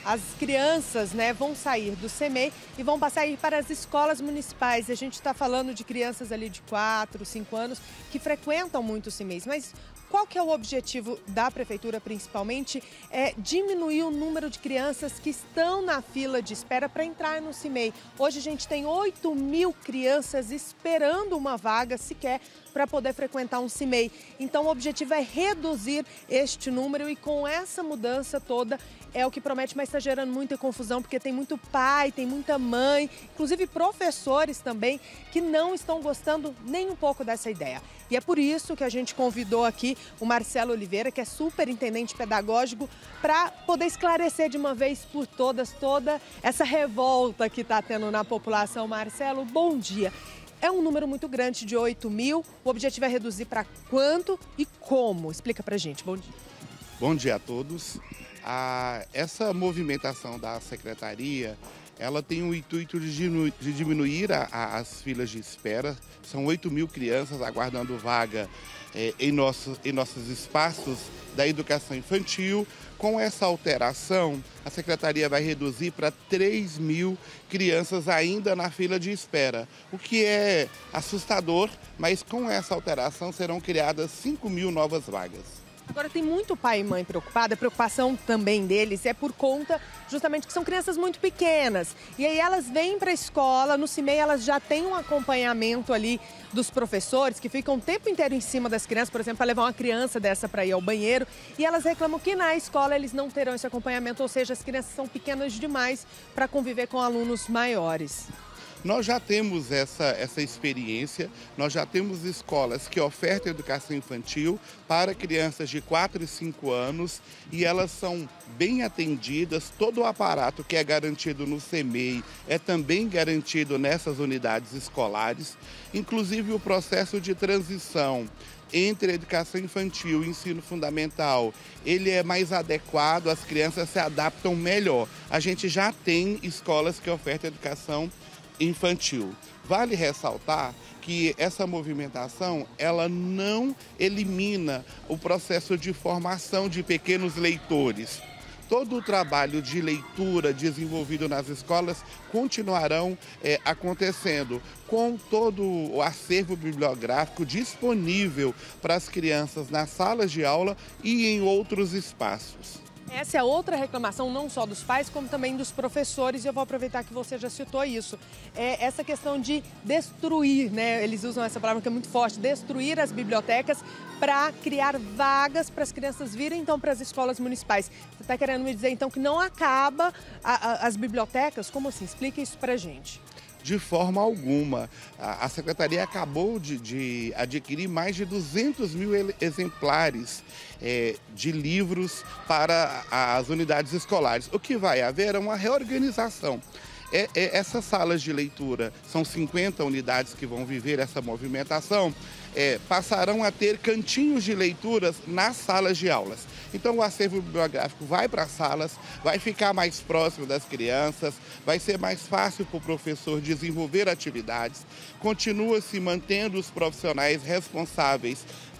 as crianças, né, vão sair do CEMEI e vão passar a ir para as escolas municipais. A gente está falando de crianças ali de 4, 5 anos que frequentam muito o CEMEI, mas qual que é o objetivo da prefeitura, principalmente? É diminuir o número de crianças que estão na fila de espera para entrar no CEMEI. Hoje a gente tem 8.000 crianças esperando uma vaga sequer para poder frequentar um CEMEI. Então o objetivo é reduzir este número e com essa mudança toda é o que promete, mas está gerando muita confusão porque tem muito pai, tem muita mãe, inclusive professores também, que não estão gostando nem um pouco dessa ideia. E é por isso que a gente convidou aqui o Marcelo Oliveira, que é superintendente pedagógico, para poder esclarecer de uma vez por todas toda essa revolta que está tendo na população. Marcelo, bom dia. É um número muito grande de 8.000, o objetivo é reduzir para quanto e como? Explica para a gente, bom dia. Bom dia a todos. Essa movimentação da secretaria, ela tem o intuito de diminuir as filas de espera. São 8.000 crianças aguardando vaga em nossos espaços da educação infantil. Com essa alteração, a secretaria vai reduzir para 3.000 crianças ainda na fila de espera, o que é assustador, mas com essa alteração serão criadas 5.000 novas vagas. Agora tem muito pai e mãe preocupado, a preocupação também deles é por conta justamente que são crianças muito pequenas. E aí elas vêm para a escola, no CEMEI elas já têm um acompanhamento ali dos professores que ficam o tempo inteiro em cima das crianças, por exemplo, para levar uma criança dessa para ir ao banheiro. E elas reclamam que na escola eles não terão esse acompanhamento, ou seja, as crianças são pequenas demais para conviver com alunos maiores. Nós já temos essa experiência, nós já temos escolas que ofertam educação infantil para crianças de 4 e 5 anos e elas são bem atendidas, todo o aparato que é garantido no CEMEI é também garantido nessas unidades escolares, inclusive o processo de transição entre a educação infantil e o ensino fundamental, ele é mais adequado, as crianças se adaptam melhor. A gente já tem escolas que ofertam educação infantil. Vale ressaltar que essa movimentação, ela não elimina o processo de formação de pequenos leitores. Todo o trabalho de leitura desenvolvido nas escolas continuarão acontecendo, com todo o acervo bibliográfico disponível para as crianças nas salas de aula e em outros espaços. Essa é outra reclamação, não só dos pais, como também dos professores, e eu vou aproveitar que você já citou isso. Essa questão de destruir, né? Eles usam essa palavra que é muito forte, destruir as bibliotecas para criar vagas para as crianças virem, então, para as escolas municipais. Você está querendo me dizer, então, que não acaba as bibliotecas? Como assim? Explica isso para a gente. De forma alguma. A Secretaria acabou de adquirir mais de 200.000 exemplares de livros para as unidades escolares. O que vai haver é uma reorganização. Essas salas de leitura, são 50 unidades que vão viver essa movimentação, passarão a ter cantinhos de leituras nas salas de aulas. Então o acervo bibliográfico vai para as salas, vai ficar mais próximo das crianças, vai ser mais fácil para o professor desenvolver atividades, continua se mantendo os profissionais responsáveis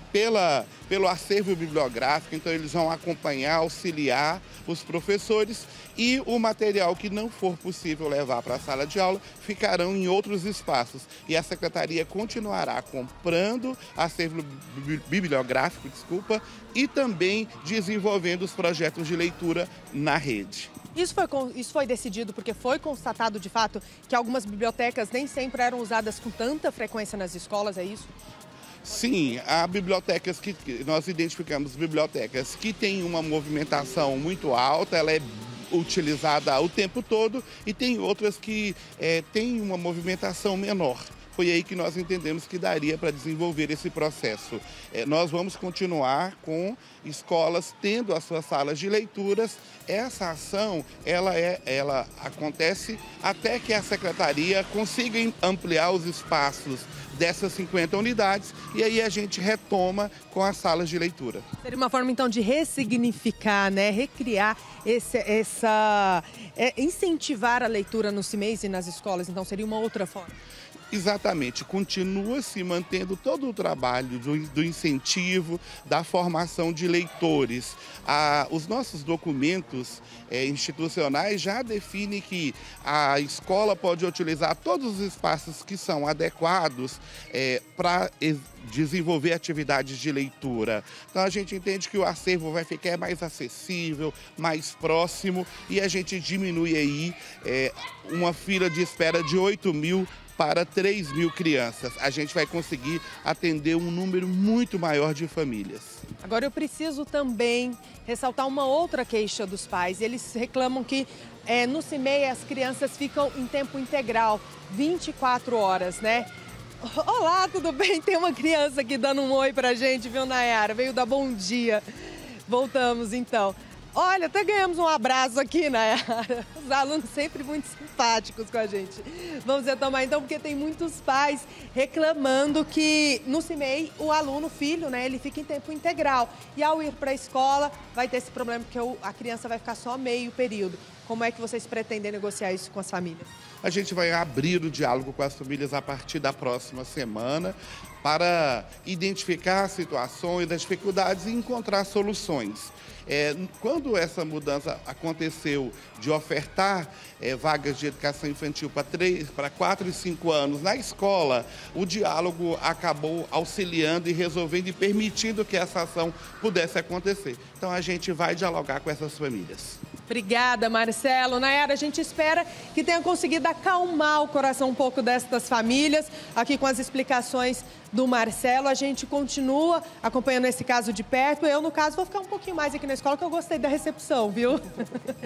pelo acervo bibliográfico, então eles vão acompanhar, auxiliar os professores e o material que não for possível levar para a sala de aula ficarão em outros espaços. E a Secretaria continuará comprando acervo bibliográfico, e também desenvolvendo os projetos de leitura na rede. Isso foi decidido porque foi constatado de fato que algumas bibliotecas nem sempre eram usadas com tanta frequência nas escolas, é isso? Sim, há bibliotecas que nós identificamos bibliotecas que têm uma movimentação muito alta, ela é utilizada o tempo todo, e tem outras que têm uma movimentação menor. Foi aí que nós entendemos que daria para desenvolver esse processo. Nós vamos continuar com escolas tendo as suas salas de leituras. Essa ação, ela acontece até que a Secretaria consiga ampliar os espaços dessas 50 unidades e aí a gente retoma com as salas de leitura. Seria uma forma, então, de ressignificar, né? Recriar incentivar a leitura nos CEMEIs e nas escolas, então seria uma outra forma? Exatamente, continua se mantendo todo o trabalho do incentivo, da formação de leitores. Os nossos documentos institucionais já definem que a escola pode utilizar todos os espaços que são adequados para desenvolver atividades de leitura. Então a gente entende que o acervo vai ficar mais acessível, mais próximo, e a gente diminui aí uma fila de espera de 8.000 para 3.000 crianças. A gente vai conseguir atender um número muito maior de famílias. Agora eu preciso também ressaltar uma outra queixa dos pais. Eles reclamam que no CIMEI as crianças ficam em tempo integral, 24 horas, né? Olá, tudo bem? Tem uma criança aqui dando um oi pra gente, viu, Nayara? Veio dar bom dia. Voltamos, então. Olha, até ganhamos um abraço aqui, Nayara. Os alunos sempre muito simpáticos com a gente. Vamos retomar, então, porque tem muitos pais reclamando que no CIMEI o aluno, o filho, né, ele fica em tempo integral. E ao ir para a escola vai ter esse problema, porque a criança vai ficar só meio período. Como é que vocês pretendem negociar isso com as famílias? A gente vai abrir o diálogo com as famílias a partir da próxima semana para identificar situações, as dificuldades e encontrar soluções. Quando essa mudança aconteceu de ofertar vagas de educação infantil para 4 e 5 anos na escola, o diálogo acabou auxiliando e resolvendo e permitindo que essa ação pudesse acontecer. Então a gente vai dialogar com essas famílias. Obrigada, Marcelo. Nayara, a gente espera que tenha conseguido acalmar o coração um pouco destas famílias. Aqui com as explicações do Marcelo, a gente continua acompanhando esse caso de perto. Eu, no caso, vou ficar um pouquinho mais aqui na escola, que eu gostei da recepção, viu?